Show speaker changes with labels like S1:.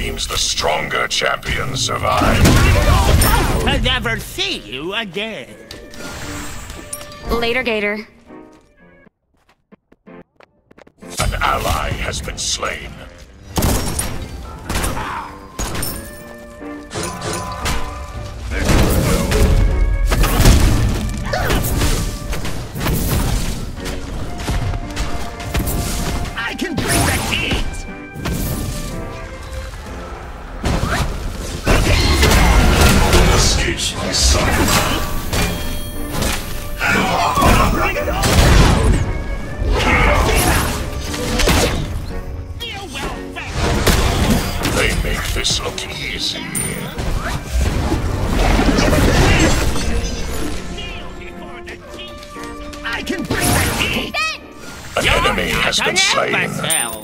S1: seems the stronger champion survived.
S2: I'll never see you again.
S3: Later, Gator.
S1: An ally has been slain.
S2: I can bring the heat!
S1: Escapes my sight.
S2: Bring it on!
S1: They make this look easy.
S2: I can bring the heat!
S1: An enemy has been slain.
S2: Myself.